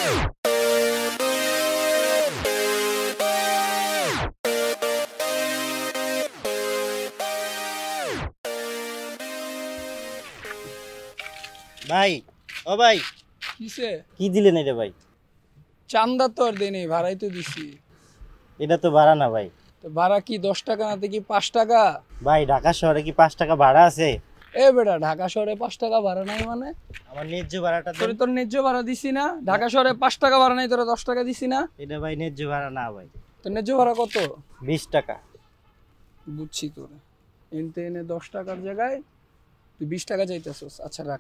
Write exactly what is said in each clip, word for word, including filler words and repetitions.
ভাই ও ভাই কিসে কি দিলেন এটা ভাই? চান্দা তো আর দেনি, ভাড়াই তো দিছি। এটা তো ভাড়া না ভাই। তো ভাড়া কি দশ টাকা নাতে কি পাঁচ টাকা? ভাই ঢাকা শহরে কি পাঁচ টাকা ভাড়া আছে? এ বেটা, ঢাকা শহরে পাঁচ টাকা ভাড়া নাই মানে? আমার ন্যায্য ভাড়াটা তোর দেন। তোর ন্যায্য ভাড়া দিছি না? ঢাকা শহরে পাঁচ টাকা ভাড়া নাই, তোরা দশ টাকা দিছি না? এটা ভাই ন্যায্য ভাড়া না ভাই। তোর ন্যায্য ভাড়া কত? বিশ টাকা। বুঝছি তোর, এনতে এনে দশ টাকার জায়গায় তুই বিশ টাকা চাইতেছস। আচ্ছা রাখ।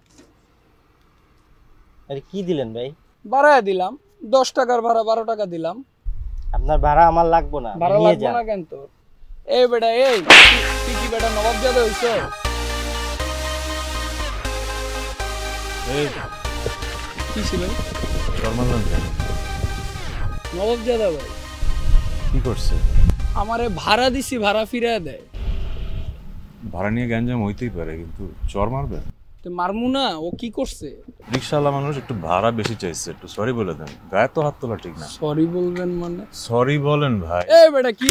আরে কি দিলেন ভাই? ভাড়া দিলাম দশ টাকার ভাড়া, বারো টাকা দিলাম। আপনার ভাড়া আমার লাগবো না, ভাড়া নিয়ে লাগবে যান। না কেন তোর? এই বেটা, এই তুই কি বেটা নবাব জাদা হইছ? এই কি ছিল শর্মালান কেন? নবাব জাদা ভাই? কি করছে? আমারে ভাড়া দিছি, ভাড়া ফিরিয়ে দেয়। ভাড়া নিয়ে গ্যাঞ্জাম হইতেই পারে, কিন্তু চর মারবে? তো মারমু না? ও কি করছে? রিক্সাওয়ালা মানুষ একটু ভাড়া বেশি চাইছে, একটু সরি বলে দেন। গায়ে তো হাত তোলা ঠিক না। সরি বলবেন মানে? সরি বলেন ভাই। এ বেটা কি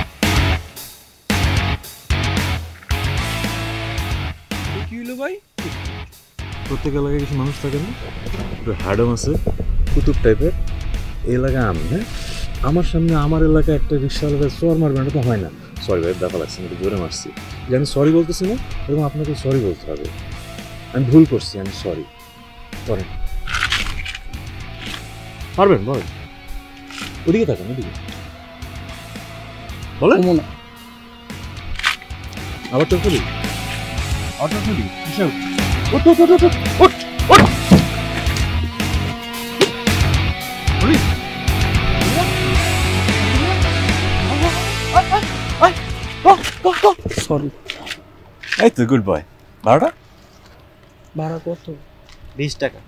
কি হলো ভাই? প্রত্যেক এলাকায় কিছু মানুষ থাকে না, একটু হ্যাডম আছে, কুতুব টাইপের। এই এলাকায় আমি, হ্যাঁ আমার সামনে আমার এলাকায় একটা রিক্সাওয়ালা চর মারবেন, এটা তো হয় না। সরি ভাই, দেখা লাগছে, একটু জোরে মারছি। যে আমি সরি বলতেছি না, এরকম আপনাকে সরি বলতে হবে। আমি ভুল করছি, আমি সরি। করেন, পারবেন বলেন। ওদিকে থাকেন, ওদিকে বলেন। আবার তোর করি, আবার তোর করি কিসব? ওঠ ওঠ ওঠ ওঠ ওঠ ওঠ। বলি সরি। এই তো গুড বয়। ভাড়াটা? ভাড়া কত? বিশ টাকা।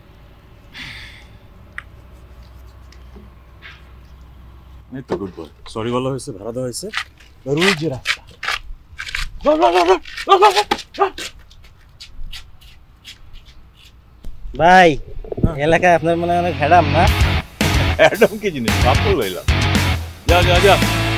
এই তো গুড বয়, সরি বলা হয়েছে, ভাড়া দেওয়া হয়েছে। ওই যে রাস্তা। ভাই এলাকায় আপনার মনে হয় অনেক হ্যাডাম না? অ্যাডাম কি জিনিস? বাপল লইলাম। যা যা যা।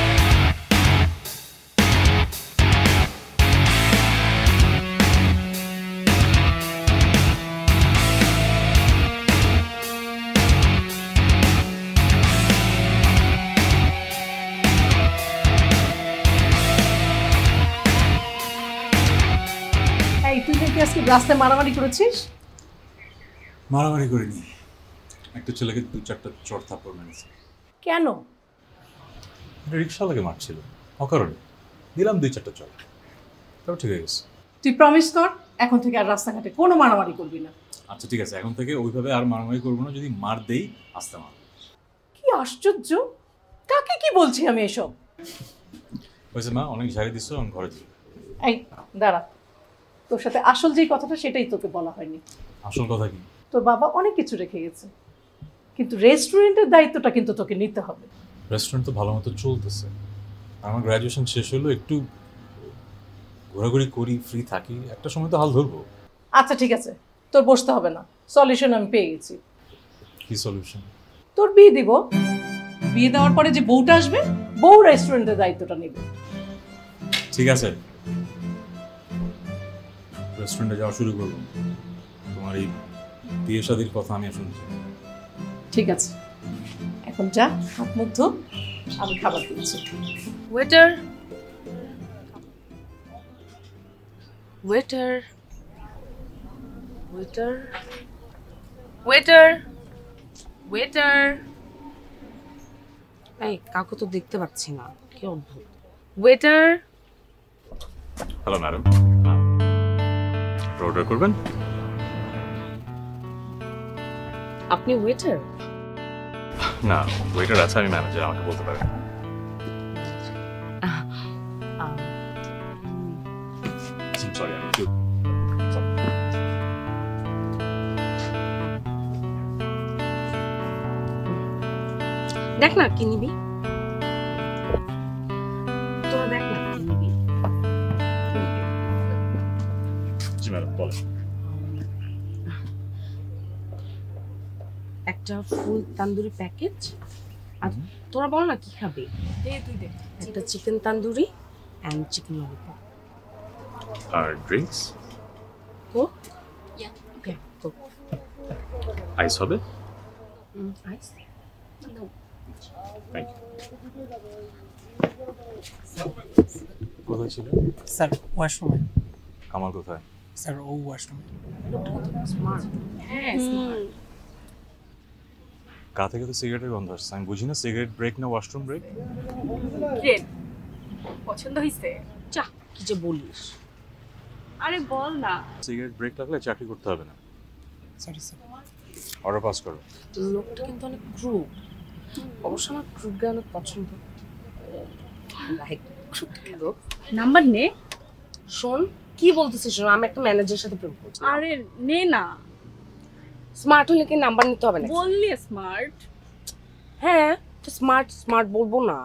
এই তুই নাকি আজকে রাস্তায় মারামারি করেছিস? মারামারি করিনি, একটা ছেলেকে দু চারটা চড় থাপ্পড় মেরেছে। কেন? রিক্সাওয়ালাকে মারছিল অকারণে, দিলাম দুই চারটা চড়, তাও ঠিক হয়ে গেছে। তুই প্রমিস কর এখন থেকে আর রাস্তাঘাটে কোনো মারামারি করবি না। আচ্ছা ঠিক আছে, এখন থেকে ওইভাবে আর মারামারি করবো না। যদি মার দেই আস্তে মার। কি আশ্চর্য, কাকে কি বলছি আমি এসব? হয়েছে মা, অনেক ঝাড়ি দিচ্ছ, আমি ঘরে যাই। এই দাঁড়া, তোর সাথে আসল যেই কথাটা সেটাই তোকে বলা হয়নি। আসল কথা কি? তোর বাবা অনেক কিছু রেখে গেছে, কিন্তু রেস্টুরেন্টের দায়িত্বটা কিন্তু তোকে নিতে হবে। রেস্টুরেন্ট তো ভালো মতো চলতেছে, আমার গ্র্যাজুয়েশন শেষ হলো, একটু ঘোরাঘুরি করি, ফ্রি থাকি, একটা সময় তো হাল ধরবো। আচ্ছা ঠিক আছে, তোর বসতে হবে না, সলিউশন আমি পেয়ে গেছি। কি সলিউশন? তোর বিয়ে দিব, বিয়ে দেওয়ার পরে যে বউটা আসবে, বউ রেস্টুরেন্টের দায়িত্বটা নেবে। ঠিক আছে, রেস্টুরেন্টে যাওয়া শুরু করবো। তোমার এই বিয়ে শাদীর কথা আমি শুনছি। ঠিক আছে, এখন যা, হাত মুখ ধো, আমি খাবার দিচ্ছি। Waiter, waiter, waiter, waiter, waiter. এই কাউকে তো দেখতে পাচ্ছি না, কি অদ্ভুত। ওয়েটার। হ্যালো ম্যাডাম, অর্ডার করবেন? আপনি ওয়েটার? না, ওয়েটার আছে, আমি ম্যানেজার, আমাকে বলতে পারেন। সরি, আমি একটু দেখ না কি নিবি, তোরা দেখ না কি নিবি। জি ম্যাডাম বলেন। এক একটা ফুল তান্দুরি প্যাকেজ। আর তোরা বল না কি খাবে? দে তুই দে। একটা chicken tandoori and chicken lollipop. আর drinks? Coke? Yeah okay Coke. Ice হবে? Hmm ice. Thank you. কোথায় ছিল? স্যার ওয়াশরুমে। কামাল কোথায়? স্যার ও ওয়াশরুমে। স্মার্ট। হ্যাঁ গা থেকে তো সিগারেটের গন্ধ আসছে। আমি বুঝি না সিগারেট ব্রেক না ওয়াশরুম ব্রেক। গ্রেট। পছন্দ হইছে? চা কি যে বলিস? আরে বল না। সিগারেট ব্রেক লাগলে চাকরি করতে হবে না। Sorry sir. অর্ডার পাস করো। লোকটা কিন্তু অনেক ক্রুড। অবশ্য আমার ক্রুড গায়ে অনেক পছন্দ। লাইক ক্রুড লোক। নাম্বার নে। শোন কি বলতেছিস? শোন আমি একটা ম্যানেজারের সাথে প্রেম করছি। আরে নে না। স্মার্ট হলে কি নাম্বার নিতে হবে না? বললি স্মার্ট। হ্যাঁ তো স্মার্ট স্মার্ট বলবো না।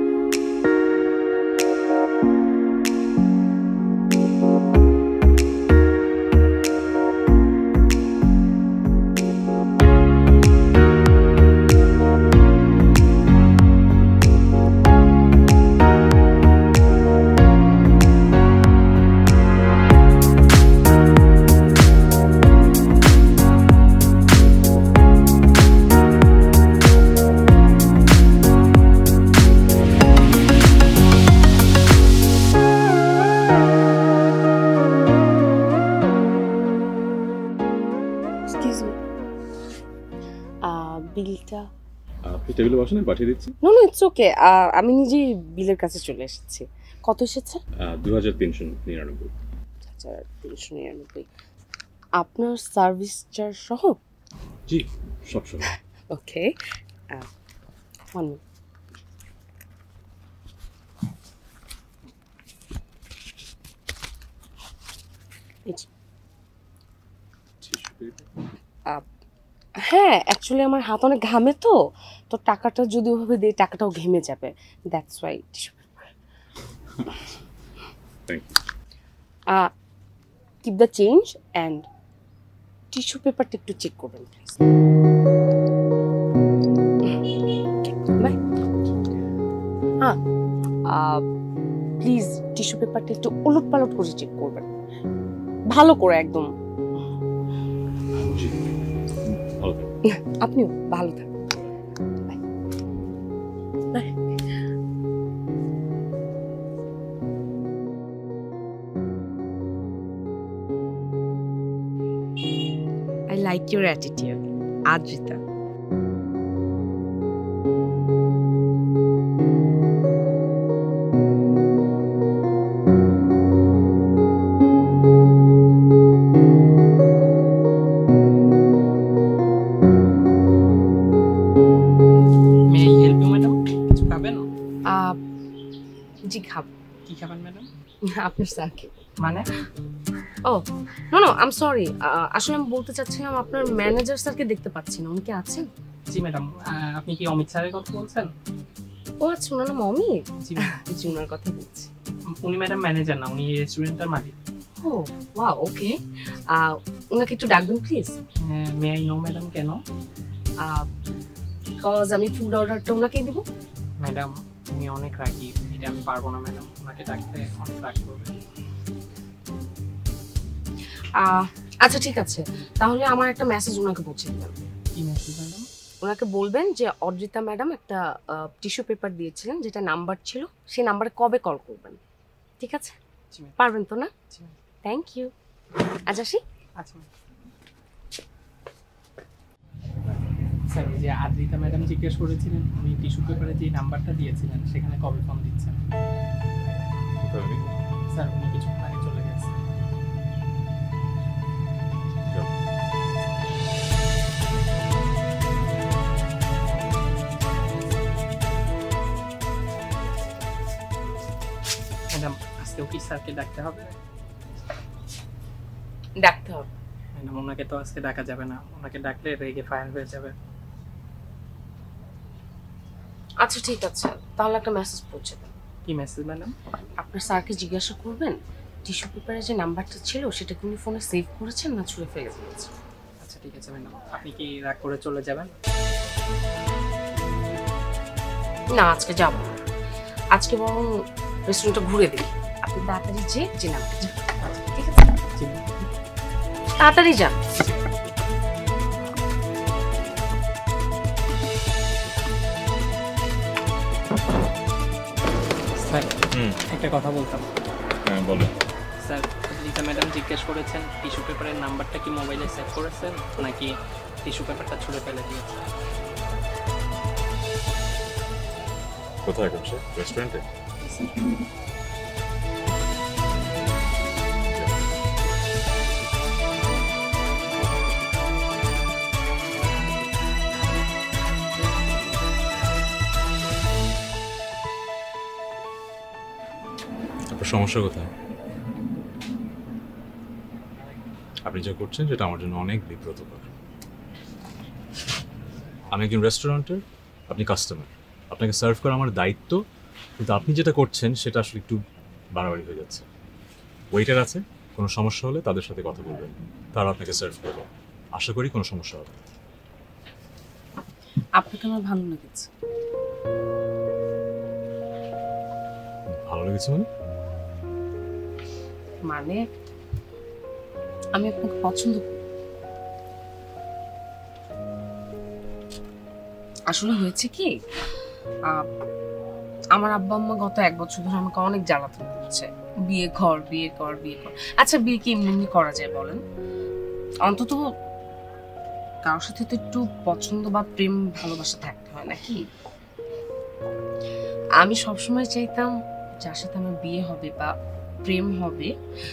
বিলটা আপনি টেবিলে বসেন, আমি পাঠিয়ে দিচ্ছি। No no it's okay. আমি নিজেই বিলের কাছে চলে এসেছি। কত এসেছে? দু হাজার তিনশো নিরানব্বই। আচ্ছা তিনশো নিরানব্বই। আপনার সার্ভিস চার্জ সহ? জি সব সব। Okay one minute. হ্যাঁ অ্যাকচুয়ালি আমার হাত অনেক ঘামে তো তো টাকাটা যদি ওভাবে দিই টাকাটাও ঘেমে যাবে। That's why tissue paper. Thank you. Keep the change and tissue পেপারটা একটু চেক করবেন প্লিজ। বাই। হ্যাঁ প্লিজ টিস্যু পেপারটা একটু উলট পালট করে চেক করবেন, ভালো করে একদম। জি ভালো থাকবেন। আপনিও ভালো থাকবেন। Bye bye. I like your attitude, Adrita. May I help you, madam? কিছু খাবেন? আহ জি খাব। কি খাবেন ম্যাডাম? আপনার স্যারকে। মানে? Oh no no I am sorry. আসলে আমি বলতে চাচ্ছিলাম আপনার ম্যানেজার স্যারকে দেখতে পাচ্ছি না, উনি কি আছেন? জি ম্যাডাম। আপনি কি অমিত স্যারের কথা বলছেন? ও আচ্ছা ওনার নাম অমিত। জি জি ওনার কথা বলছি। উনি ম্যাডাম ম্যানেজার না, উনি রেস্টুরেন্টের মালিক। ও ওয়াও ওকে। ওনাকে একটু ডাকবেন please. May I know madam কেন? বিকজ আমি ফুড অর্ডারটা ওনাকেই দেবো। ম্যাডাম উনি অনেক রাগী, এটা আমি পারবো না ম্যাডাম, ওনাকে ডাকতে অনেক রাগ করবে। আচ্ছা ঠিক আছে, তাহলে আমার একটা মেসেজ ওনাকে পৌঁছে দিবেন। কি মেসেজ ম্যাডাম? ওনাকে বলবেন যে অদ্রিতা ম্যাডাম একটা টিস্যু পেপার দিয়েছিলেন যেটা নাম্বার ছিল, সেই নাম্বারে কবে কল করবেন। ঠিক আছে পারবেন তো না? Thank you. আজ আসি। আচ্ছা স্যার, ওই যে আদ্রিতা ম্যাডাম জিজ্ঞেস করেছিলেন উনি টিস্যু পেপারে যে নাম্বারটা দিয়েছিলেন সেখানে কবে ফোন দিচ্ছেন? স্যার উনি কিছুক্ষণ আগে চলে গেছে। ম্যাডাম আজকেও কি স্যারকে ডাকতে হবে? ডাকতে হবে। ম্যাডাম ওনাকে তো আজকে ডাকা যাবে না, ওনাকে ডাকলে রেগে ফায়ার হয়ে যাবে। আচ্ছা ঠিক আছে, তাহলে একটা মেসেজ পৌঁছে দেন। কি মেসেজ ম্যাডাম? আপনার স্যারকে জিজ্ঞাসা করবেন টিস্যু পেপারে যে নাম্বারটা ছিল সেটা কি উনি ফোনে সেভ করেছেন না ছুঁড়ে ফেলে দিয়েছেন। আচ্ছা ঠিক আছে ম্যাডাম, আপনি কি রাগ করে চলে যাবেন? না আজকে যাব না। আজকে বরং রেস্টুরেন্টটা ঘুরে দেখি। আপনি তাড়াতাড়ি যে যে নামতে যান, ঠিক আছে? তাড়াতাড়ি যান। স্যার হুম একটা কথা বলতাম। হ্যাঁ বলো। স্যার রিতা ম্যাডাম জিজ্ঞেস করেছেন টিস্যু পেপারের নাম্বারটা কি মোবাইলে সেভ করেছেন নাকি টিস্যু পেপারটা ছুঁড়ে ফেলে দিয়েছেন? কোথায় এখন সে? রেস্টুরেন্টে? আপনার সমস্যা কোথায়? আপনি যা করছেন সেটা আমার জন্য অনেক বিব্রতকর। আমি একজন রেস্টুরেন্টের, আপনি কাস্টমার, আপনাকে সার্ভ করা আমার দায়িত্ব, কিন্তু আপনি যেটা করছেন সেটা আসলে একটু বাড়াবাড়ি হয়ে যাচ্ছে। ওয়েটার আছে, কোনো সমস্যা হলে তাদের সাথে কথা বলবেন, তারা আপনাকে সার্ভ করবে। আশা করি কোনো সমস্যা হবে না। আপনাকে আমার ভালো লেগেছে। ভালো লেগেছে মানে? মানে আমি আপনাকে পছন্দ করি। আসলে হয়েছে কি, আহ, আমার আব্বা আম্মা গত এক বছর ধরে আমাকে অনেক জ্বালাতন করছে, বিয়ে কর বিয়ে কর বিয়ে কর। আচ্ছা বিয়ে কি এমনি এমনি করা যায় বলেন? অন্তত কারোর সাথে তো একটু পছন্দ বা প্রেম ভালোবাসা থাকতে হয় নাকি? আমি সবসময় চাইতাম যার সাথে আমার বিয়ে হবে বা প্রেম হবে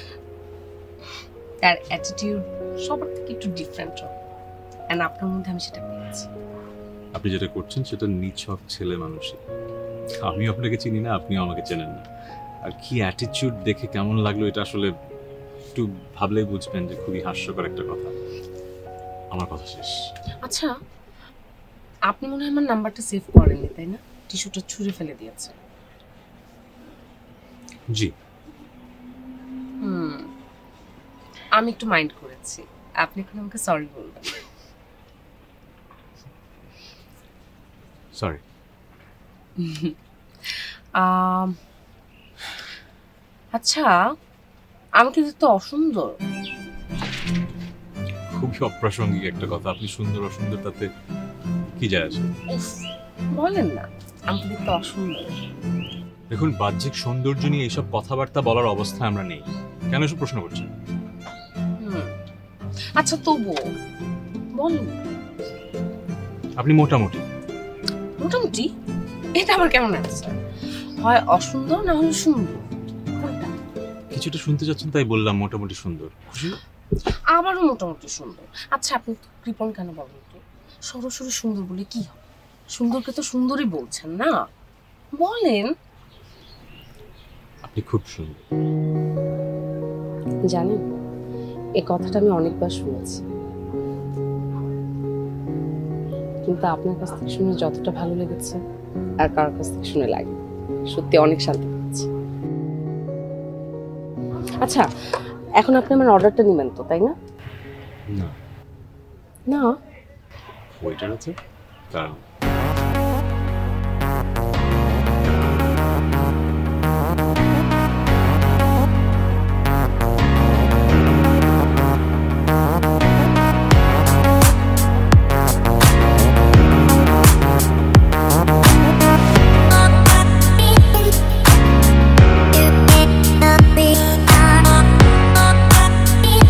তার অ্যাটিটিউড সবার থেকে একটু ডিফারেন্ট হবে, এন্ড আপনার মধ্যে আমি সেটা পেয়েছি। আপনি যেটা করছেন সেটা নিছক ছেলে মানুষই। আমি আপনাকে চিনি না, আপনিও আমাকে চেনেন না। আর কি অ্যাটিটিউড দেখে কেমন লাগলো এটা আসলে একটু ভাবলেই বুঝবেন যে খুবই হাস্যকর একটা কথা। আমার কথা শেষ। আচ্ছা আপনি মনে হয় আমার নাম্বারটা সেভ করেননি তাই না? টিস্যুটা ছুঁড়ে ফেলে দিয়েছে। জি। হুম আমি একটু মাইন্ড করেছি, আপনি এখন আমাকে সরি বলবেন। সরি। আচ্ছা আমাকে দেখতে অসুন্দর? খুবই অপ্রাসঙ্গিক একটা কথা। আপনি সুন্দর অসুন্দর তাতে কি যায় আসে? উফ, বলেন না আমাকে দেখতে অসুন্দর। দেখুন, বাহ্যিক সৌন্দর্য নিয়ে এইসব কথাবার্তা বলার অবস্থায় আমরা নেই। কেন এসব প্রশ্ন করছেন? হুম আচ্ছা তবুও বলেন। আপনি মোটামুটি। মোটামুটি? এটা আবার কেমন অ্যান্সার? হয় অসুন্দর না হলে সুন্দর, কোনটা? কিছুটা শুনতে চাচ্ছেন তাই বললাম মোটামুটি সুন্দর। খুশি? আবারও মোটামুটি সুন্দর। আচ্ছা আপনি তো কৃপণ কেন বলেন তো? সরাসরি সুন্দর বলে কি হবে? সুন্দরকে তো সুন্দরই বলছেন না, বলেন। আপনি খুব সুন্দর। জানেন এই কথাটা আমি অনেকবার শুনেছি, কিন্তু আপনার কাছ থেকে শুনে যতটা ভালো লেগেছে আর কারোর কাছ থেকে শুনে লাগে, সত্যি অনেক শান্তি পাচ্ছি। আচ্ছা এখন আপনি আমার অর্ডারটা নেবেন তো, তাই না? না না ওয়েটার আছে কারণ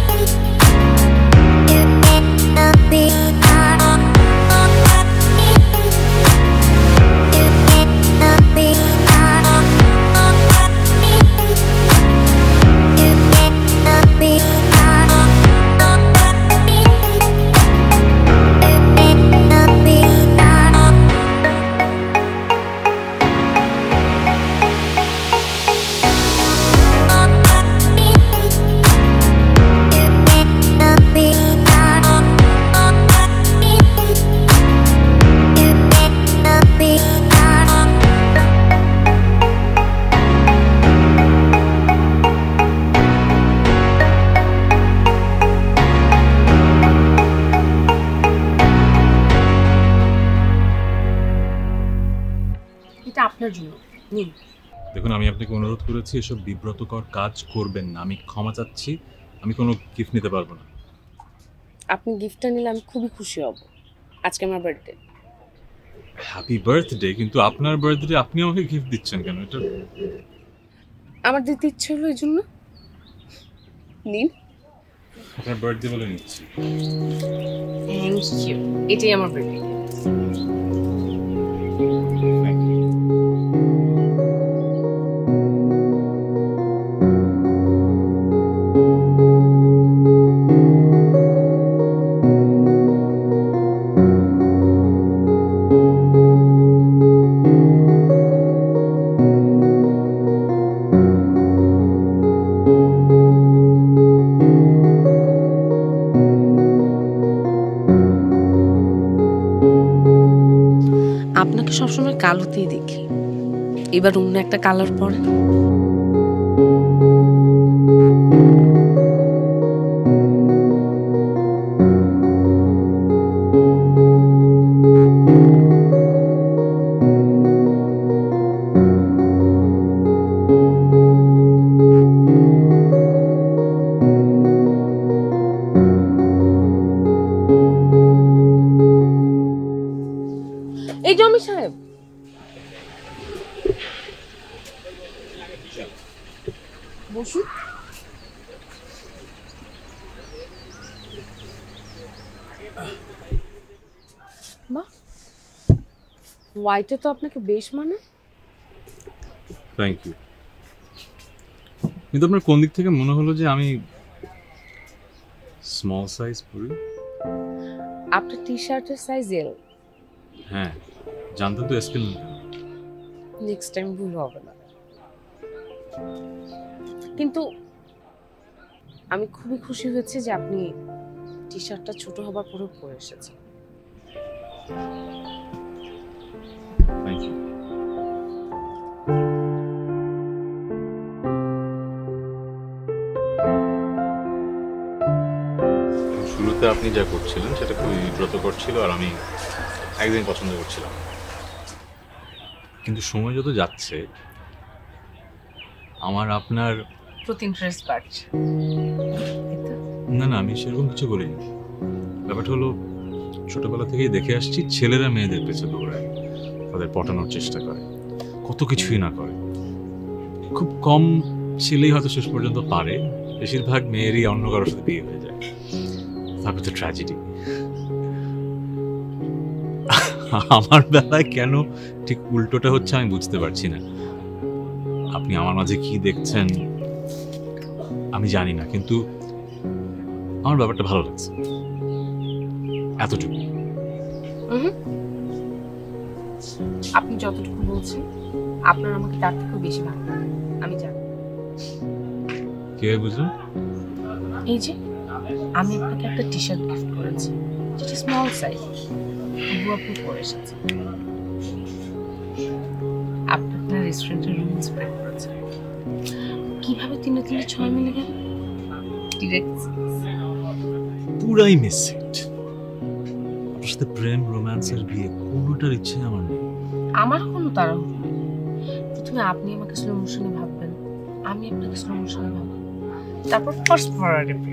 Be এটা আপনার জন্য, নিন। দেখুন, আমি আপনাকে অনুরোধ করেছি এসব বিব্রতকর কাজ করবেন না। আমি ক্ষমা চাচ্ছি, আমি কোনো গিফট নিতে পারবো না। আপনি গিফটটা নিলে আমি খুবই খুশি হব। আজকে আমার বার্থডে। হ্যাপি বার্থডে, কিন্তু আপনার বার্থডে আপনি আমাকে গিফট দিচ্ছেন কেন? এটা আমার দিতে ইচ্ছে হলো এই জন্য। নিন। আপনার বার্থডে বলে নিচ্ছি। Thank you. এটাই আমার বার্থডে। আপনাকে সবসময় কালোতেই দেখি, এবার অন্য একটা কালার পরে। এই জমি সাহেব, বসুন। বাহ, হোয়াইটে তো আপনাকে বেশ মানে। Thank you. কিন্তু আপনার কোন দিক থেকে মনে হলো যে আমি স্মল সাইজ পরি? আপনার টি শার্টের সাইজ এল। হ্যাঁ, জানতেন তো স্কেল না। নেক্সট টাইম ভুল হবে না। কিন্তু আমি খুবই খুশি হয়েছি যে আপনি টি শার্টটা ছোট হবার পরেও পরে এসেছেন। Thank you. শুরুতে আপনি যা করছিলেন সেটা খুবই বিব্রতকর ছিল, আর আমি একদিন পছন্দ করছিলাম। কিন্তু সময় যত যাচ্ছে আমার আপনার প্রতি ইন্টারেস্ট বাড়ছে। না না, আমি সেরকম কিছু বলিনি। ব্যাপারটা হলো, ছোটবেলা থেকেই দেখে আসছি ছেলেরা মেয়েদের পেছনে দৌড়ায়, তাদের পটানোর চেষ্টা করে, কত কিছুই না করে। খুব কম ছেলেই হয়তো শেষ পর্যন্ত পারে, বেশিরভাগ মেয়েরই অন্য কারোর সাথে বিয়ে হয়ে যায়। তারপর তো ট্র্যাজেডি। আমার বেলায় কেন ঠিক উল্টোটা হচ্ছে আমি বুঝতে পারছি না। আপনি আমার মাঝে কি দেখছেন আমি জানি না, কিন্তু আমার ব্যাপারটা ভালো লাগছে, এতটুকু। আপনি যতটুকু বলছেন আপনার আমাকে তার থেকেও বেশি ভালো লাগে, আমি জানি। কিভাবে বুঝলেন? এই যে আমি আপনাকে একটা টি শার্ট গিফট করেছি, যেটা স্মল সাইজ, তবুও আপনি পরে এসেছেন। আপনি আপনার রেস্টুরেন্টের রুম স্প্রেড করেছেন। কিভাবে তিনে তিনে ছয় মিলে গেল? ডিরেক্ট পুরাই মিস ইট। আপনার সাথে প্রেম, রোম্যান্সের বিয়ে কোনোটার ইচ্ছে আমার নেই। আমার কোনো তাড়াহুড়ো নেই। প্রথমে আপনি আমাকে স্লো মোশনে ভাববেন, আমি আপনাকে স্লো মোশনে ভাববো, তারপর ফাস্ট ফরওয়ার্ডে প্রেম।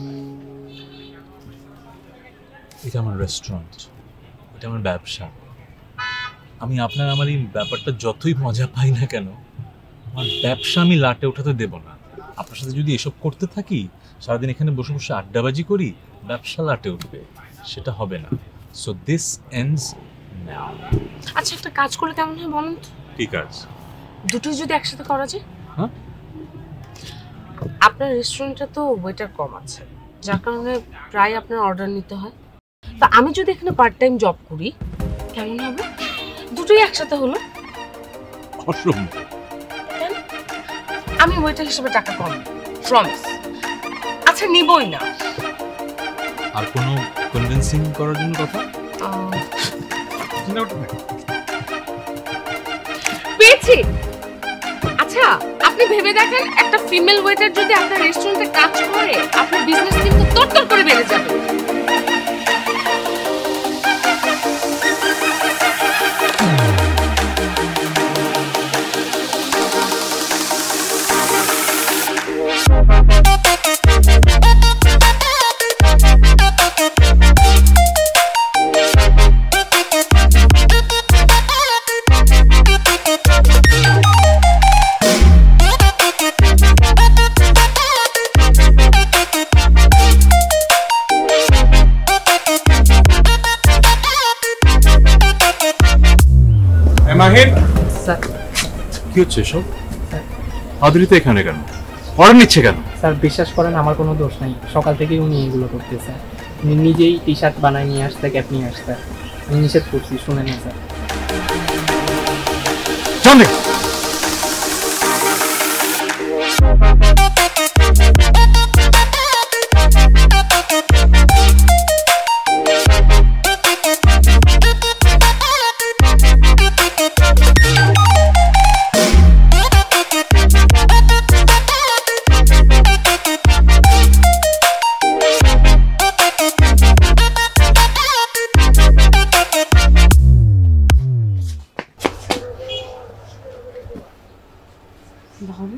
এটা আমার রেস্টুরেন্ট, এটা আমার ব্যবসা। আমি আপনার আমার এই ব্যাপারটা যতই মজা পাই না কেন, আমার ব্যবসা আমি লাটে উঠাতে দেব না। আপনার সাথে যদি এসব করতে থাকি, সারাদিন এখানে বসে বসে আড্ডাবাজি করি, ব্যবসা লাটে উঠবে, সেটা হবে না। So this ends now. আচ্ছা, একটা কাজ করলে কেমন হয় বলুন তো? ঠিক আছে, দুটোই যদি একসাথে করা যায়। হ্যাঁ, আপনার রেস্টুরেন্টে তো ওয়েটার কম আছে, যার কারণে প্রায় আপনার অর্ডার নিতে হয়। তা আমি যদি এখানে পার্ট টাইম জব করি কেমন হবে? দুটোই একসাথে হলো। অসম্ভব। কেন? আমি ওয়েটার হিসেবে টাকা কম, প্রমিস। আচ্ছা, নিবই না। আর কোনো কনভিন্সিং করার জন্য কথা? আহ, No. পেয়েছি। আচ্ছা, আপনি ভেবে দেখেন, একটা ফিমেল ওয়েটার যদি আপনার রেস্টুরেন্টে কাজ করে, আপনার বিজনেস কিন্তু তরতর করে বেড়ে যাবে। মাহির স্যার কি হচ্ছে এসব? আদরিত এখানে কেন? অর্ডার নিচ্ছে কেন? স্যার বিশ্বাস করেন আমার কোনো দোষ নাই, সকাল থেকেই উনি এগুলো করতেছে। উনি নিজেই টি শার্ট বানায় নিয়ে আসতে, ক্যাপ নিয়ে আসতে। আমি নিষেধ করছি, শুনে না স্যার। জানে ভালো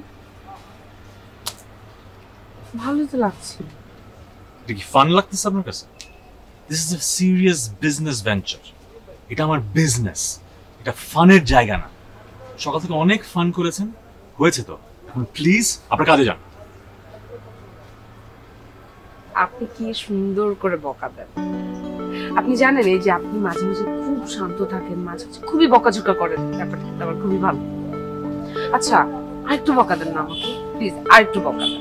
ভালোই তো লাগছে। এটা কি ফান লাগতেছে আপনার কাছে? This is a serious business venture. এটা আমার বিজনেস, এটা ফানের জায়গা না। সকাল থেকে অনেক ফান করেছেন, হয়েছে তো। এখন প্লিজ আপনার কাজে যান। আপনি কি সুন্দর করে বকা দেন। আপনি জানেন এই যে আপনি মাঝে মাঝে খুব শান্ত থাকেন, মাঝে মাঝে খুবই বকাঝকা করেন, ব্যাপারটা কিন্তু আমার খুবই ভালো। আচ্ছা আরেকটু বকা দেন না আমাকে প্লিজ, আরেকটু বকা দেন।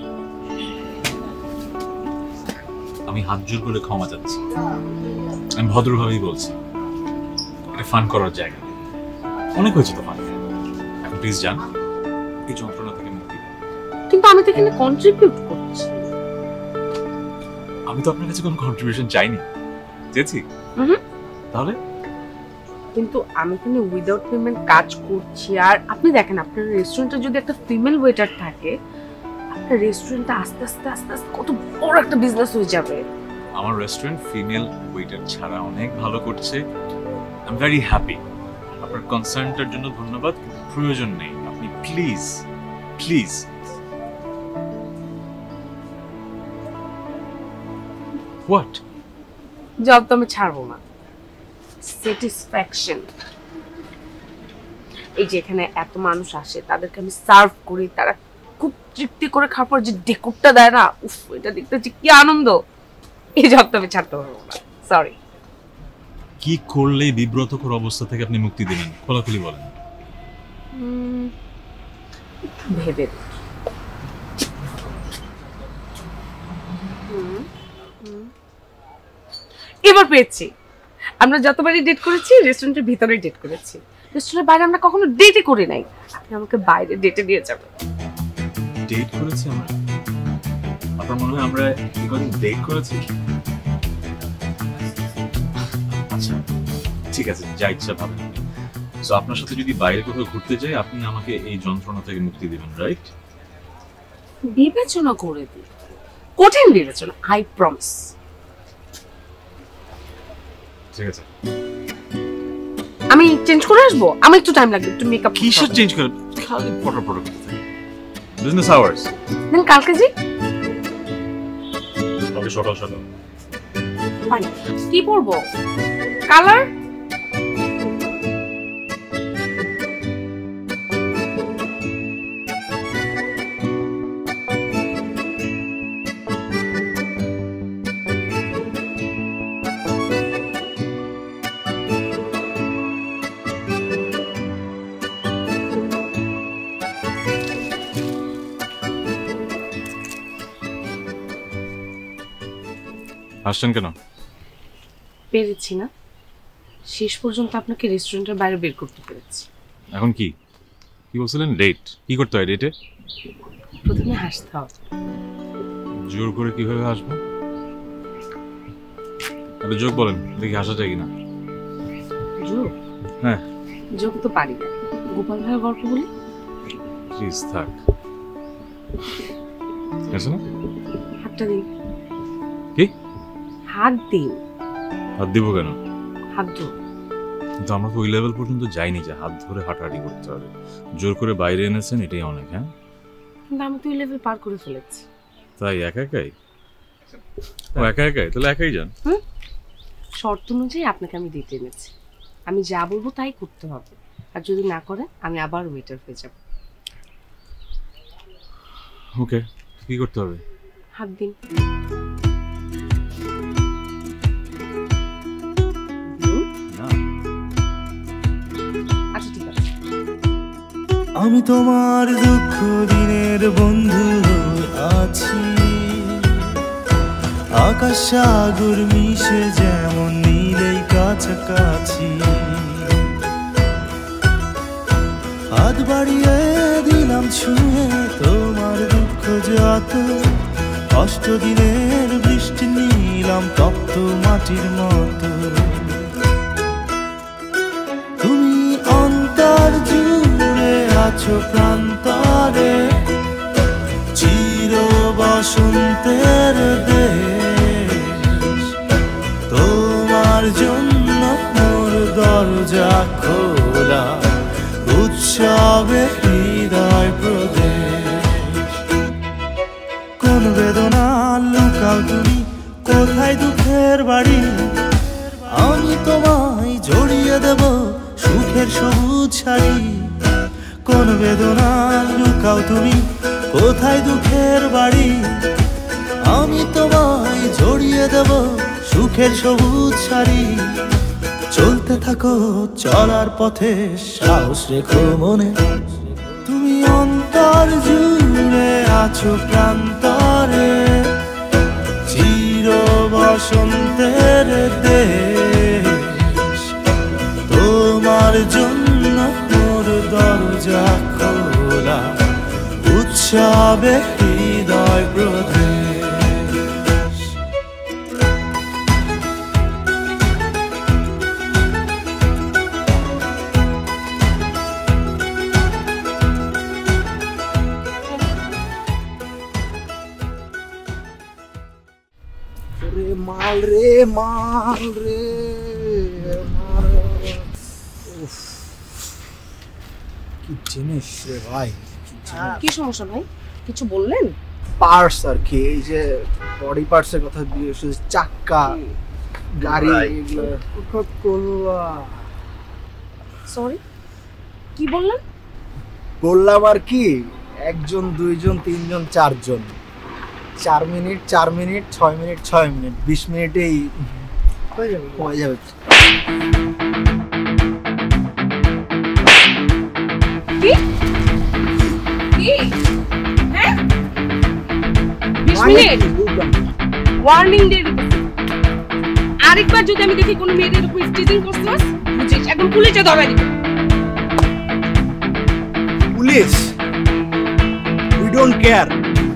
আমি হাত জোর করে ক্ষমা চাচ্ছি, আমি ভদ্রভাবেই বলছি। এটা ফান করার জায়গা, অনেক হয়েছে তো ফান। এখন প্লিজ যান, এই যন্ত্রণা থেকে মুক্তি দিন। কিন্তু আমি তো এখানে কন্ট্রিবিউট করছি। আমি তো আপনার কাছে কোনো কন্ট্রিবিউশন চাইনি, চেয়েছি? হুম। তাহলে কিন্তু আমি এখানে উইদাউট পেমেন্ট কাজ করছি। আর আপনি দেখেন আপনার রেস্টুরেন্টে যদি একটা ফিমেল ওয়েটার থাকে, আপনার রেস্টুরেন্টটা আস্তে আস্তে আস্তে আস্তে কত বড় একটা বিজনেস হয়ে যাবে। আমার রেস্টুরেন্ট ফিমেল ওয়েটার ছাড়া অনেক ভালো করছে। I am very happy. আপনার কনসার্নটার জন্য ধন্যবাদ, কিন্তু প্রয়োজন নেই। আপনি প্লিজ প্লিজ হোয়াট জব তো আমি ছাড়বো না। স্যাটিসফ্যাকশন, এই যে এখানে এত মানুষ আসে তাদেরকে আমি সার্ভ করি, তারা খুব তৃপ্তি করে খাওয়ার পর যে ডেকোরটা দেয় না, উফ এটা দেখতে হচ্ছে কি আনন্দ। এই জব তো আমি ছাড়তে পারবো না, সরি। কি করলে বিব্রতকর অবস্থা থেকে আপনি মুক্তি দিবেন, খোলাখুলি বলেন। ভেবে এবার পেয়েছি। আমরা যতবারই ডেট করেছি রেস্টুরেন্টের ভিতরে ডেট করেছি, রেস্টুরেন্টের বাইরে আমরা কখনো ডেটই করি নাই। আপনি আমাকে বাইরে ডেটে নিয়ে যাবেন। ডেট করেছি আমরা? আপনার মনে হয় আমরা একদিন ডেট করেছি? আচ্ছা ঠিক আছে, যা ইচ্ছা ভাবেন। সো আপনার সাথে যদি বাইরে কোথাও ঘুরতে যাই, আপনি আমাকে এই যন্ত্রণা থেকে মুক্তি দিবেন, রাইট? বিবেচনা করে দিই, কঠিন বিবেচনা, আই প্রমিস। ঠিক আছে, আমি চেঞ্জ করে আসবো, আমার একটু টাইম লাগবে, একটু মেকআপ। কিসের চেঞ্জ করে? খালি ফটো ফটো করতে থাকি। Business hours. দেন কালকে জি ওকে, সকাল সকাল। ফাইন। কি পরবো? কালার? আসছেন কেন? পেরেছি না, শেষ পর্যন্ত আপনাকে রেস্টুরেন্টের বাইরে বের করতে পেরেছি। এখন কি কি বলছিলেন? ডেট? কি করতে হয় ডেটে? প্রথমে হাসতে হবে। জোর করে কিভাবে হাসবো? একটা জোক বলেন, দেখি হাসা যায় কিনা। জোক? হ্যাঁ। জোক তো পারি না, গোপাল ভাইয়ের গল্প বলি। প্লিজ থাক। আছে না? হাতটা দিন। কি? হাত দিন। হাত দিব কেন? হাত ধর। কিন্তু আমরা তো ওই লেভেল পর্যন্ত যাইনি যে হাত ধরে হাঁটাহাঁটি করতে হবে। জোর করে বাইরে এনেছেন, এটাই অনেক। হ্যাঁ, কিন্তু আমি তো ওই লেভেল পার করে ফেলেছি। তাই একা একাই? ও একা একাই? তাহলে একাই যান। হুম, শর্ত অনুযায়ী আপনাকে আমি দিতে এনেছি, আমি যা বলবো তাই করতে হবে। আর যদি না করে আমি আবার ওয়েটার হয়ে যাব। ওকে, কি করতে হবে? হাত দিন। না। আচ্ছা ঠিক আছে। আমি তোমার দুঃখ দিনের বন্ধু হয়ে আছি, আকাশ সাগর মিশে যেমন নীলেই কাছাকাছি। হাত বাড়িয়ে দিলাম ছুঁয়ে তোমার দুঃখ যত, কষ্ট দিনের বৃষ্টি নিলাম তপ্ত মাটির মতো। তুমি অন্তর জুড়ে আছো প্রান্তরে, চির বসন্তের দেশ। তোমার জন্য মোর দরজা খোলা, উৎসবে হৃদয় প্রদেশ। কোন বেদনা লুকাও তুমি, কোথায় দুঃখের বাড়ি? আমি তোমায় জড়িয়ে দেব সুখের সবুজ শাড়ি। কোন বেদনা লুকাও তুমি, কোথায় দুঃখের বাড়ি? আমি তোমায় জড়িয়ে দেব সুখের সবুজ শাড়ি। চলতে থাকো চলার পথে, সাহস রেখো মনে। তুমি অন্তর জুড়ে আছো প্রান্তরে, চির বসন্তের দেশ। তোমার জন্য মোর দরজা খোলা, উৎসবে হৃদয় প্রদেশ। মাল রে মাল রে মাল। উফ, কি জিনিস রে ভাই, কি সমস্যা ভাই, কিছু বললেন? পার্টস আর কি, এই যে বডি পার্টসের কথা দিয়ে চাক্কা গাড়ি এগুলো। সরি, কি বললেন? বললাম আর কি, একজন দুইজন তিনজন চারজন, চার মিনিট চার মিনিট ছয় মিনিট ছয় মিনিট বিশ মিনিটেই হয়ে যাবে হয়ে যাবে। কি কি হ্যাঁ বিশ মিনিট ওয়ার্নিং দিয়ে দিতেছি। আরেকবার যদি আমি দেখি কোনো মেয়েদের উপর স্টিচিং করছস, বুঝিস একদম পুলিশে ধরে দিবে। Police, we don't care.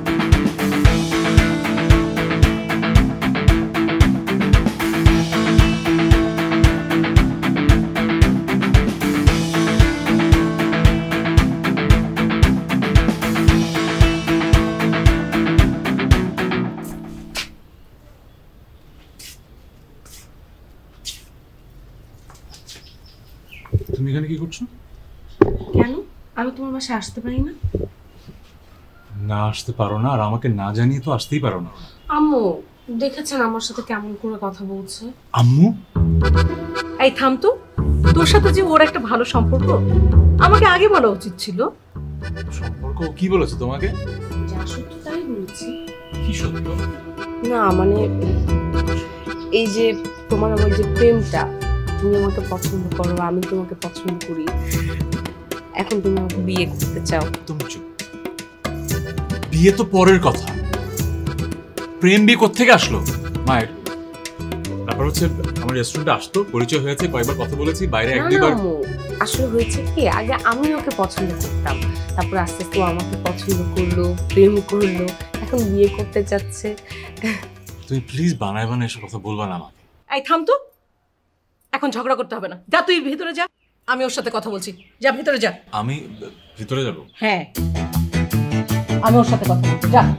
তুমি এখানে কি করছো? কেন, আমি তোমার বাসায় আসতে পারি না? না আসতে পারো না, আর আমাকে না জানিয়ে তো আসতেই পারো না। আম্মু দেখেছেন আমার সাথে কেমন করে কথা বলছে। আম্মু? এই থাম তো, তোর সাথে যে ওর একটা ভালো সম্পর্ক, আমাকে আগে বলা উচিত ছিল। সম্পর্ক কি বলেছে তোমাকে? যা সত্যি তাই বলছি। কি সত্য? না মানে এই যে তোমার আমার যে প্রেমটা, তুমি আমাকে পছন্দ করো, আমি তোমাকে পছন্দ করি, এখন তুমি আমাকে বিয়ে করতে চাও। তুমি চুপ। বিয়ে তো পরের কথা, প্রেম বিয়ে কোত্থেকে আসলো? মায়ের ব্যাপার হচ্ছে আমার রেস্টুরেন্টে আসতো, পরিচয় হয়েছে, কয়েকবার কথা বলেছি, বাইরে এক দুইবার। আসলে হয়েছে কি, আগে আমি ওকে পছন্দ করতাম, তারপর আস্তে আস্তে ও আমাকে পছন্দ করলো, প্রেম করলো, এখন বিয়ে করতে চাচ্ছে। তুমি প্লিজ বানায় বানায় এসব কথা বলবা না আমাকে। এই থাম তো, এখন ঝগড়া করতে হবে না, যা তুই ভিতরে যা, আমি ওর সাথে কথা বলছি, যা ভিতরে যা। আমি ভিতরে যাব? হ্যাঁ, আমি ওর সাথে কথা বলছি, যা।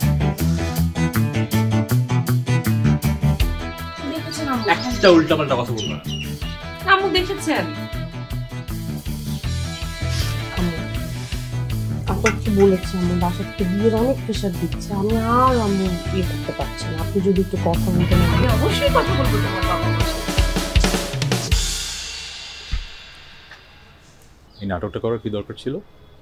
দেখেছেন আম্মু? একটা উল্টাপাল্টা কথা বলবা না। আম্মু দেখেছেন? আম্মু কি বলেছে, আমার বাসা থেকে বিয়ের অনেক প্রেশার দিচ্ছে, আমি আর আম্মু বিয়ে করতে পারছি না। আপনি যদি একটু কথা বলতেন। আমি অবশ্যই কথা বলবো তোমার বাবার সাথে। এই নাটকটা করার কি দরকার ছিল?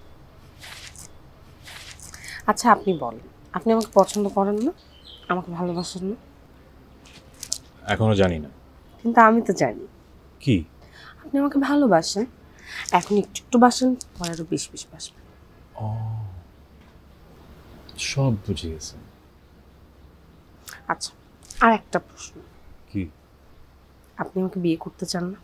আচ্ছা আপনি বলেন, আপনি আমাকে পছন্দ করেন না, আমাকে ভালোবাসেন না? এখনো জানি না। কিন্তু আমি তো জানি। কি? আপনি আমাকে ভালোবাসেন, এখন একটু একটু বাসেন, পরে আরো বেশি বেশি বাসবেন। ও সব বুঝে গেছে। আচ্ছা, আর একটা প্রশ্ন, কি? আপনি আমাকে বিয়ে করতে চান না?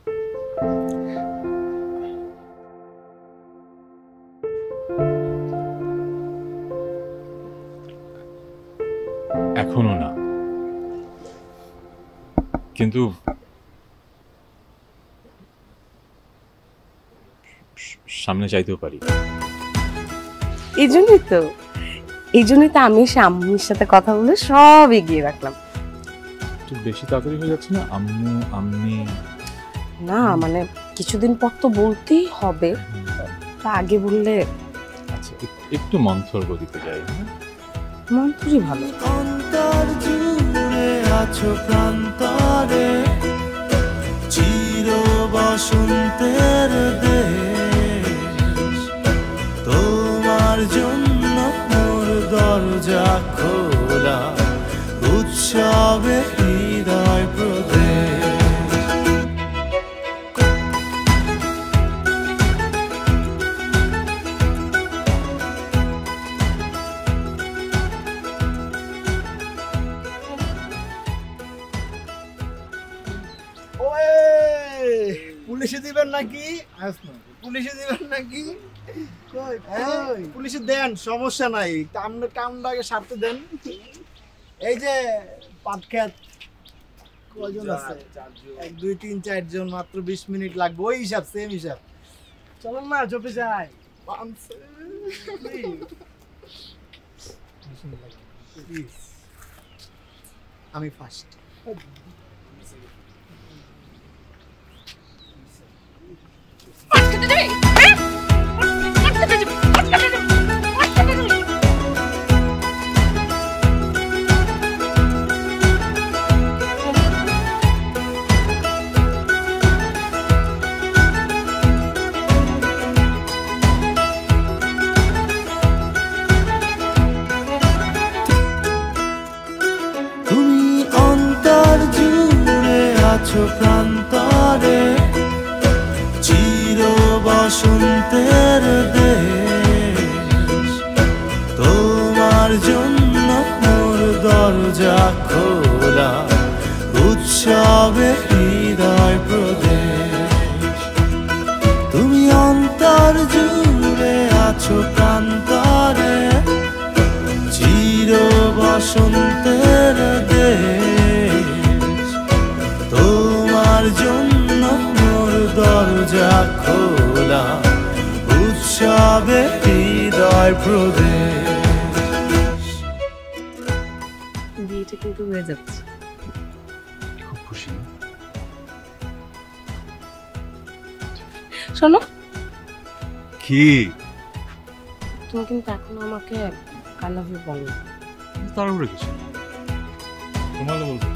এখনো না, কিন্তু সামনে চাইতেও পারি। এই জন্যই তো এই জন্যই তো আমি এসে আম্মুর সাথে কথা বলে সব এগিয়ে রাখলাম। একটু বেশি তাড়াতাড়ি হয়ে যাচ্ছে না? আম্মু আম্মি না মানে কিছুদিন পর তো বলতেই হবে, তা আগে বললে। আচ্ছা, এক- একটু মন্থর গতিতে যাই। হ্যাঁ, মন্ত্রী ভালো। অন্তর জুড়ে আছো প্রান্তরে, চির বসন্তের দেশ, তোমার জন্য মোর দরজা খোলা, উৎসবে হৃদয় প্রদেশ। ওয়ে পুলিশে দিবেন নাকি? পুলিশে দিবেন নাকি? হ্যাঁ, পুলিশে দেন, সমস্যা নাই, আপনার কামটা আগে সারতে দেন। এই যে পাট খেত কয়জন আছে? এক দুই তিন চারজন, মাত্র বিশ মিনিট লাগবে, ওই হিসাব, সেম হিসাব। চলুন না চপে যাই। আমি ফার্স্ট। তুমি অন্তর জুড়ে আছো প্রান্তরে, চির বসন্তের দেশ, তোমার জন্য মোর দরজা খোলা, উৎসবে হৃদয় প্রদেশ। তুমি অন্তর জুড়ে আছো প্রান্তরে, চির বসন্তের দেশ, তোমার জন্য মোর দরজা খোলা, উৎসবে হৃদয় প্রদেশ। বিয়েটা কিন্তু হয়ে যাচ্ছে। খুব খুশি। শোনো, কি? তুমি কিন্তু এখনো আমাকে আই লাভ ইউ বলো। তার উপরে কিছু তোমার বলবো।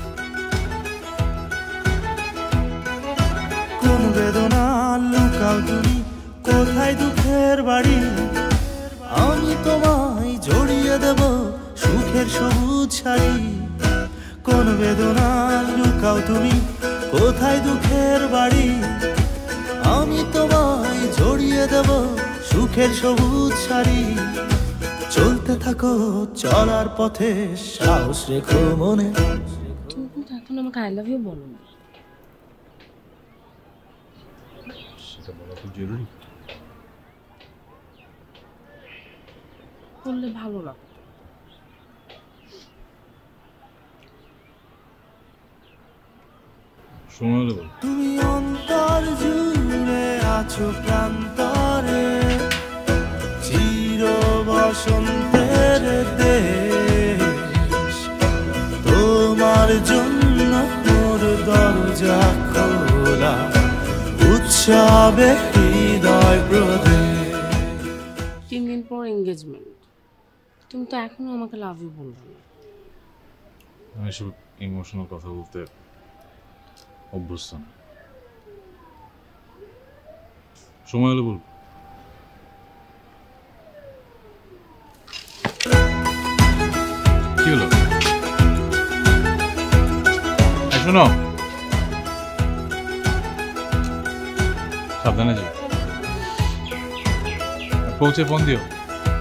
কোন বেদনা লুকাও তুমি, কোথায় দুঃখের বাড়ি, আমি তোমায় জড়িয়ে দেব সুখের সবুজ শাড়ি। কোন বেদনা লুকাও তুমি, কোথায় দুঃখের বাড়ি, আমি তোমায় জড়িয়ে দেব সুখের সবুজ শাড়ি। চলতে থাকো চলার পথে, সাহস রেখো মনে। তুমি কিন্তু এখন আমাকে আই লাভ ইউ বলো না। সেটা বলা খুব জরুরি। বললে ভালো লাগতো। সময় হলে বল। তুমি অন্তর জুড়ে আছো প্রান্তরে, চির বসন্তের দেশ, তোমার জন্য মোর দরজা খোলা, উৎসবে হৃদয় প্রদেশ। তিন দিন পর এঙ্গেজমেন্ট, তুমি তো এখনো আমাকে লাভ ইউ বলবে না। আমি এসব ইমোশনাল কথা বলতে অভ্যস্ত না। সময় হলে বলবো। কি হলো? এই শোনো, সাবধানে যাও, পৌঁছে ফোন দিও।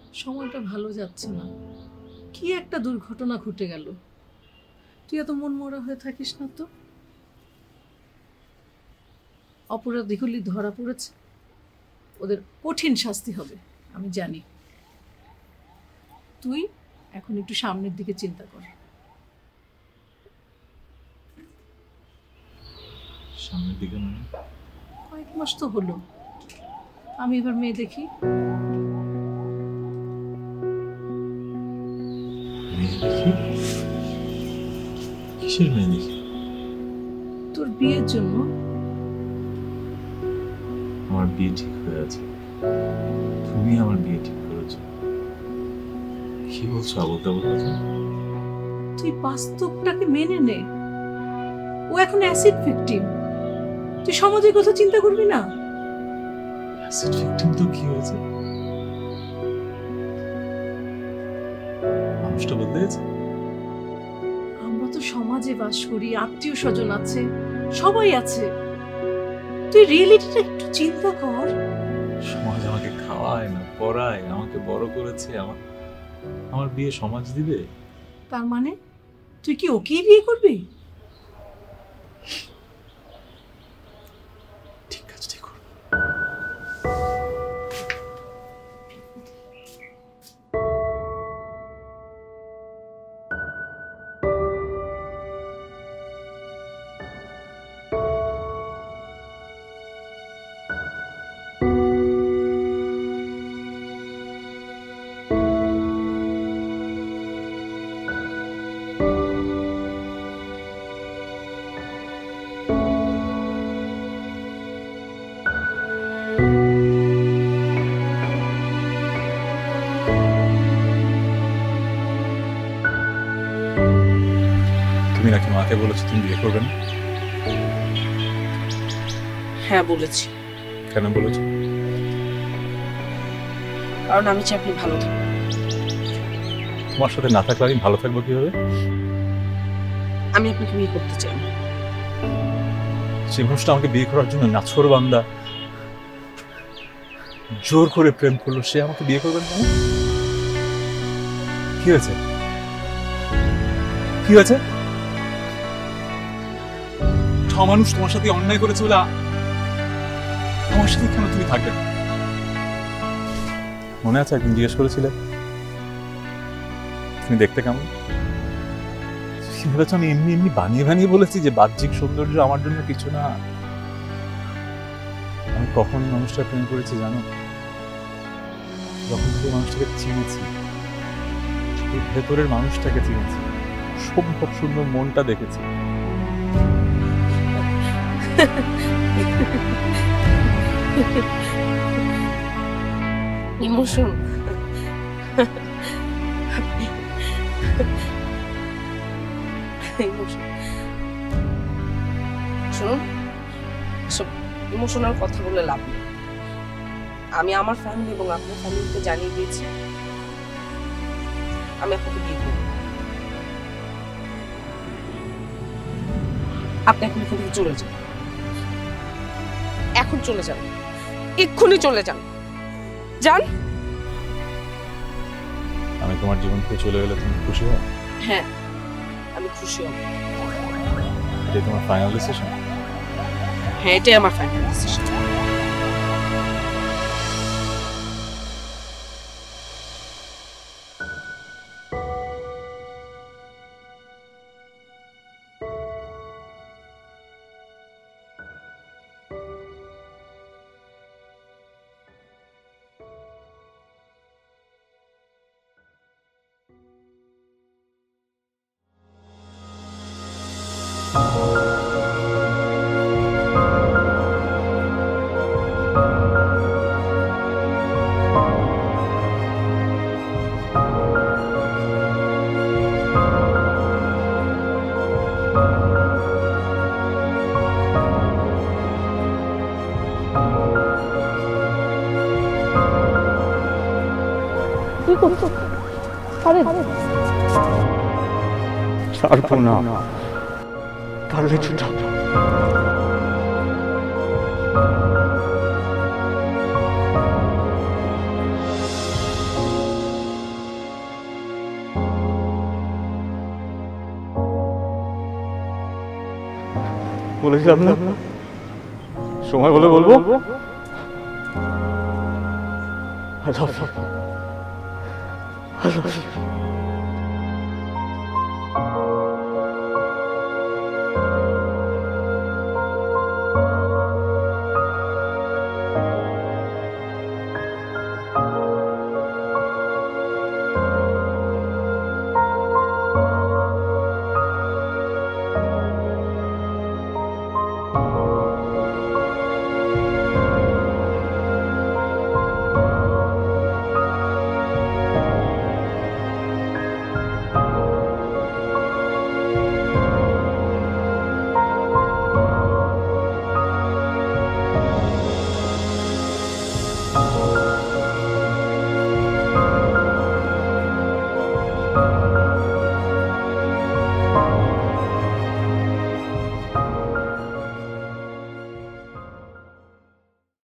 সময়টা ভালো যাচ্ছে না, কি একটা দুর্ঘটনা ঘটে গেল। তুই এত মন মরা হয়ে থাকিস না তো। অপরাধীগুলি ধরা পড়েছে, ওদের কঠিন শাস্তি হবে আমি জানি। তুই এখন একটু সামনের দিকে চিন্তা কর। সামনের দিকে মানে কয়েক মাস তো হলো, আমি এবার মেয়ে দেখি। মেয়ে দেখি? কিসের মেয়ে দেখি? তোর বিয়ের জন্য। আমার বিয়ে ঠিক হয়ে আছে, তুমি আমার বিয়ে ঠিক করেছো। কি বলছো আবল তাবল কথা? তুই বাস্তবটাকে মেনে নে। ও এখন অ্যাসিড ভিকটিম, তুই সমাজের কথা চিন্তা করবি না? অ্যাসিড ভিকটিম তো কি হয়েছে? মানুষটা বদলে গেছে। আমরা তো সমাজে বাস করি, আত্মীয় স্বজন আছে, সবাই আছে। তুই রিয়েলিটিটা একটু চিন্তা কর। সমাজ আমাকে খাওয়ায় না, পড়ায়, আমাকে বড় করেছে। আমার আমার বিয়ে সমাজ দিবে? তার মানে তুই কি ওকেই বিয়ে করবি? ঠিক আছে, ঠিক করবো। তুমি নাকি মাকে বলেছো তুমি বিয়ে করবে না? হ্যাঁ বলেছি। কেন বলেছো? কারণ আমি চাই আপনি ভালো থাকুন। তোমার সাথে না থাকলে আমি ভালো থাকবো কিভাবে? আমি আপনাকে বিয়ে করতে চাই না। সেই মানুষটা আমাকে বিয়ে করার জন্য নাছোড় বান্দা জোর করে প্রেম করলো, সে আমাকে বিয়ে করবেন না? কি হয়েছে? কি হয়েছে? মানুষ তোমার সাথে অন্যায় করেছে বলে আমার সাথে কেন তুমি থাকবে? মনে আছে একদিন জিজ্ঞেস করেছিলে তুমি দেখতে কেমন? আমি এমনি এমনি বানিয়ে বানিয়ে বলেছি যে বাহ্যিক সৌন্দর্য আমার জন্য কিছু না। আমি কখন মানুষটা প্রেম করেছি জানো? যখন থেকে মানুষটাকে চিনেছি, ভেতরের মানুষটাকে চিনেছি, সম্ভব সুন্দর মনটা দেখেছি। ইমোশন শুনুন, সব ইমোশনাল কথা বলে লাভ নেই। আমি আমার ফ্যামিলি এবং আপনার ফ্যামিলিকে জানিয়ে দিয়েছি আমি আপনাকে বিয়ে করব। আপনি এখন এখান থেকে চলে যান, এখন চলে যান, এক্ষুনি চলে যান। যান। আমি তোমার জীবন থেকে চলে গেলে তুমি খুশি হও? হ্যাঁ, আমি খুশি হব। এটাই তোমার ফাইনাল ডিসিশন? হ্যাঁ, এটাই আমার ফাইনাল ডিসিশন। ছাড়বো না, পারলে ছুটা। বলেছিলাম না সময় হলে বলবো I love you. I love you.